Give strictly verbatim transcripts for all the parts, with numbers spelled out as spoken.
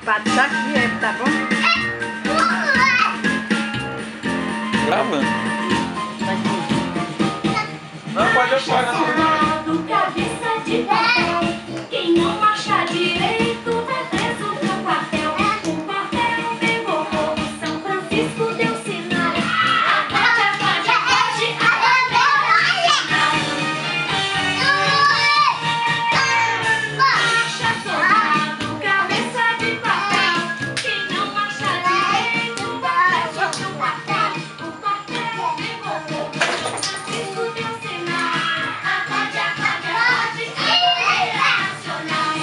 Bate daqui, é, tá bom? Gravando. Não, pode deixar, não. Cabeça de papel. Quem não acha direito vai preso pro quartel. O quartel pegou fogo, São Francisco deu sinal. Acorde, acorde, acorde, acorde. Marcha, soldado, cabeça de papel. Quem não acha direito vai preso pro quartel. O quartel pegou fogo, São Francisco deu sinal. Acorde, acorde, acorde, bandeira nacional.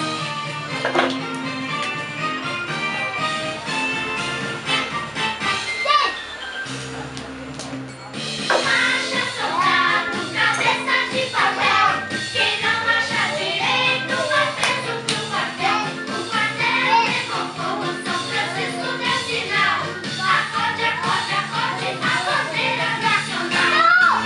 Marcha, soldado, cabeça de papel. Quem não acha direito vai preso pro quartel. O quartel pegou fogo, São Francisco deu sinal. Acorde, acorde, acorde, a bandeira nacional.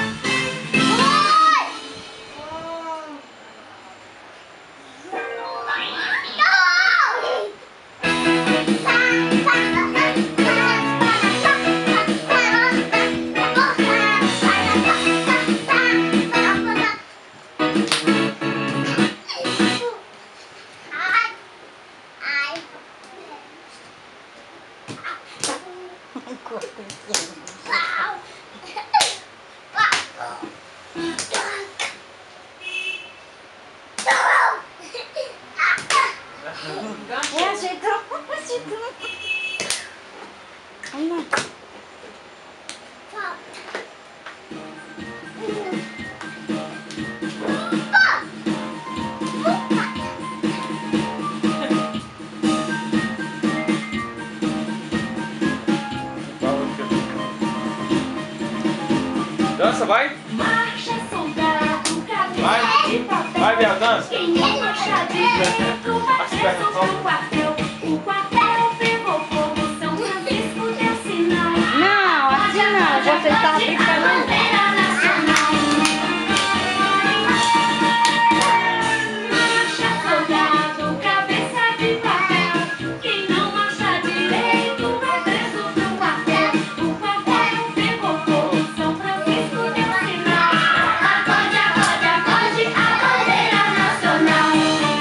É, ajeitou, ajeitou. Olha. Dança, vai. Marcha, soldado, cabeça Vai. de papel. Vai, Bia, dança. Quem não acha direito vai preso pro quartel. O quartel pegou fogo, São Francisco deu sinal. Não, assim não, você tá ficando. Bandeira nacional. Marcha, soldado, cabeça de papel. Quem não acha direito vai preso pro quartel. O quartel pegou fogo, São Francisco deu sinal. Acorde, acorde, acorde, a bandeira nacional.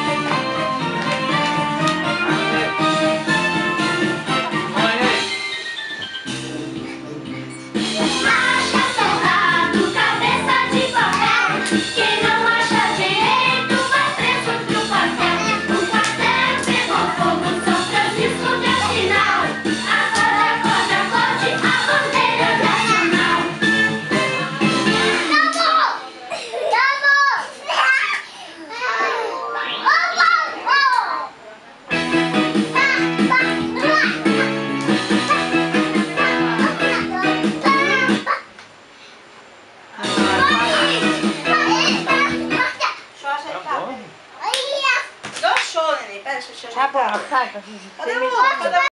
Marcha, soldado, cabeça de papel. Quem não acha direito vai preso pro quartel. O quartel pegou fogo, São Francisco deu sinal. Acorde, acorde, acorde, a bandeira nacional. Tá bom. Dá um show, neném. Pera, deixa eu te Tá bom, ajeitar. sai. Cadê o